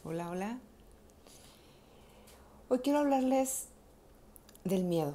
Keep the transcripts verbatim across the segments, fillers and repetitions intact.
Hola, hola. Hoy quiero hablarles del miedo.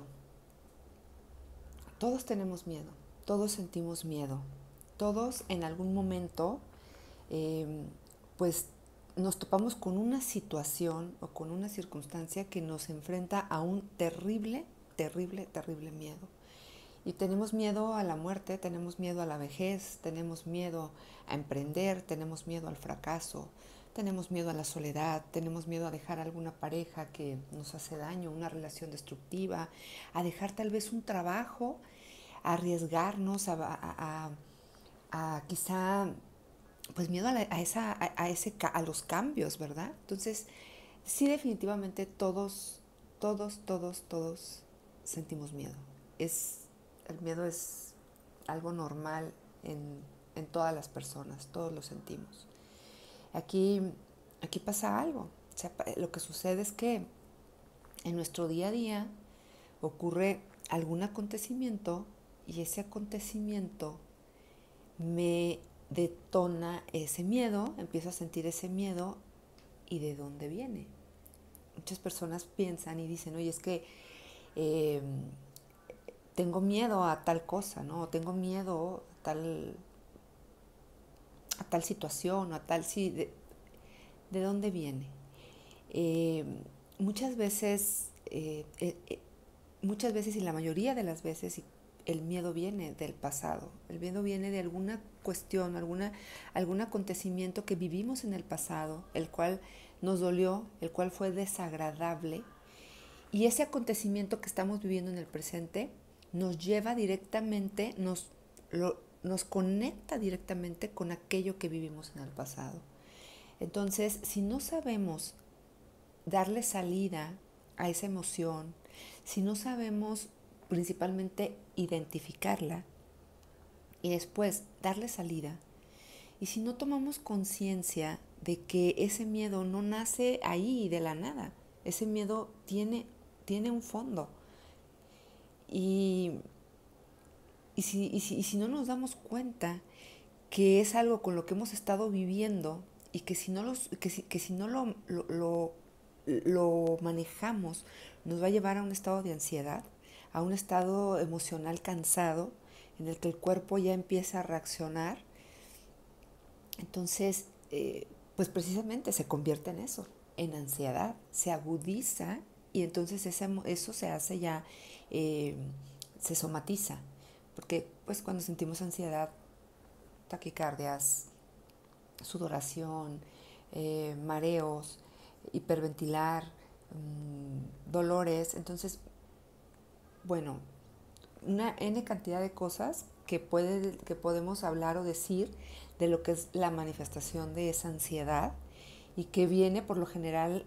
Todos tenemos miedo, todos sentimos miedo. Todos en algún momento, eh, pues nos topamos con una situación o con una circunstancia que nos enfrenta a un terrible, terrible, terrible miedo. Y tenemos miedo a la muerte, tenemos miedo a la vejez, tenemos miedo a emprender, tenemos miedo al fracaso, tenemos miedo a la soledad, tenemos miedo a dejar alguna pareja que nos hace daño, una relación destructiva, a dejar tal vez un trabajo, a arriesgarnos, a, a, a, a quizá, pues miedo a, la, a, esa, a, a, ese, a los cambios, ¿verdad? Entonces, sí, definitivamente todos, todos, todos, todos sentimos miedo. Es el miedo es algo normal en, en todas las personas, todos lo sentimos. Aquí, aquí pasa algo. O sea, lo que sucede es que en nuestro día a día ocurre algún acontecimiento y ese acontecimiento me detona ese miedo, empiezo a sentir ese miedo y de dónde viene. Muchas personas piensan y dicen, oye, es que eh, tengo miedo a tal cosa, ¿no? O tengo miedo a tal, a tal situación, o a tal... Sí, de, ¿de dónde viene? Eh, muchas veces, eh, eh, eh, muchas veces y la mayoría de las veces el miedo viene del pasado. El miedo viene de alguna cuestión, alguna, algún acontecimiento que vivimos en el pasado, el cual nos dolió, el cual fue desagradable. Y ese acontecimiento que estamos viviendo en el presente nos lleva directamente, nos, lo, nos conecta directamente con aquello que vivimos en el pasado. Entonces, si no sabemos darle salida a esa emoción, si no sabemos principalmente identificarla y después darle salida, y si no tomamos conciencia de que ese miedo no nace ahí de la nada, ese miedo tiene, tiene un fondo. Y, y, si, y, si, y si no nos damos cuenta que es algo con lo que hemos estado viviendo y que si no, los, que si, que si no lo, lo, lo, lo manejamos, nos va a llevar a un estado de ansiedad, a un estado emocional cansado, en el que el cuerpo ya empieza a reaccionar. Entonces, eh, pues precisamente se convierte en eso, en ansiedad, se agudiza y entonces esa, eso se hace ya, eh, se somatiza, porque pues cuando sentimos ansiedad, taquicardias, sudoración, eh, mareos, hiperventilar, mmm, dolores, entonces, bueno, una N cantidad de cosas que, puede, que podemos hablar o decir de lo que es la manifestación de esa ansiedad y que viene por lo general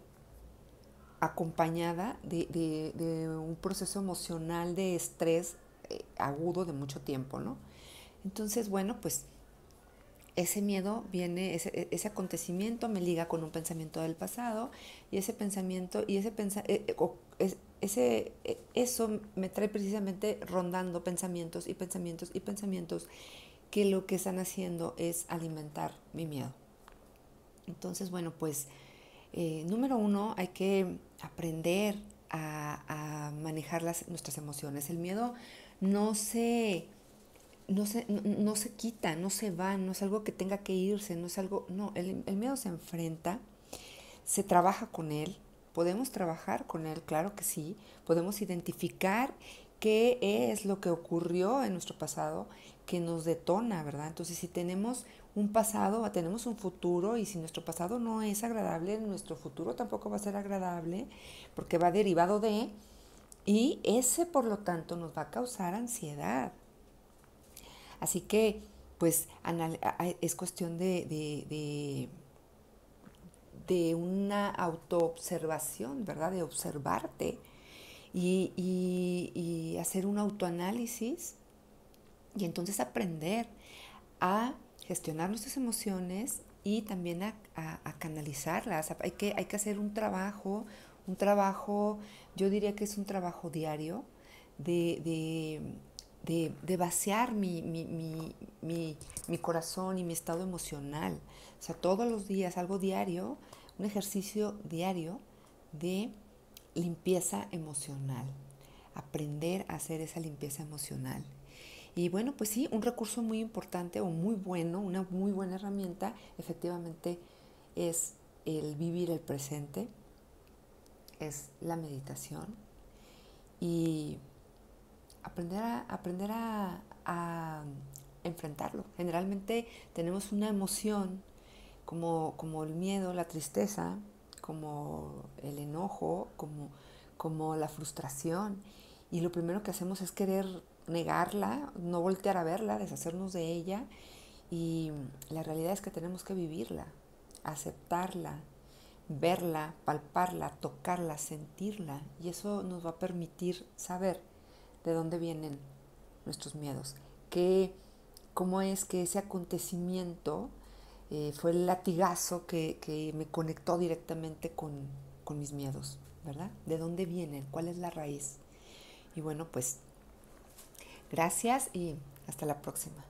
acompañada de, de, de un proceso emocional de estrés eh, agudo de mucho tiempo, ¿no? Entonces, bueno, pues ese miedo viene, ese, ese acontecimiento me liga con un pensamiento del pasado y ese pensamiento y ese pensa, eh, eh, ese, eh, eso me trae precisamente rondando pensamientos y pensamientos y pensamientos que lo que están haciendo es alimentar mi miedo. Entonces, bueno, pues eh, número uno, hay que aprender a, a manejar las, nuestras emociones. El miedo no se no se, no, no se quita, no se va, no es algo que tenga que irse, no es algo, no, el, el miedo se enfrenta, se trabaja con él, podemos trabajar con él, claro que sí, podemos identificar qué es lo que ocurrió en nuestro pasado que nos detona, ¿verdad? Entonces, si tenemos un pasado, tenemos un futuro y si nuestro pasado no es agradable, nuestro futuro tampoco va a ser agradable porque va derivado de, y ese por lo tanto nos va a causar ansiedad. Así que, pues, es cuestión de, de, de, de una autoobservación, ¿verdad? De observarte y, y, y hacer un autoanálisis y entonces aprender a gestionar nuestras emociones y también a, a, a canalizarlas. Hay que, hay que hacer un trabajo, un trabajo, yo diría que es un trabajo diario de, de de, de vaciar mi, mi, mi, mi, mi corazón y mi estado emocional. O sea, todos los días, algo diario, un ejercicio diario de limpieza emocional, aprender a hacer esa limpieza emocional. Y bueno, pues sí, un recurso muy importante o muy bueno, una muy buena herramienta, efectivamente, es el vivir el presente, es la meditación y aprender a, aprender a, a enfrentarlo. Generalmente tenemos una emoción como, como el miedo, la tristeza, como el enojo, como, como la frustración. Y lo primero que hacemos es querer negarla, no voltear a verla, deshacernos de ella. Y la realidad es que tenemos que vivirla, aceptarla, verla, palparla, tocarla, sentirla. Y eso nos va a permitir saber de dónde vienen nuestros miedos, que, cómo es que ese acontecimiento eh, fue el latigazo que, que me conectó directamente con, con mis miedos, ¿verdad? ¿De dónde vienen? ¿Cuál es la raíz? Y bueno, pues gracias y hasta la próxima.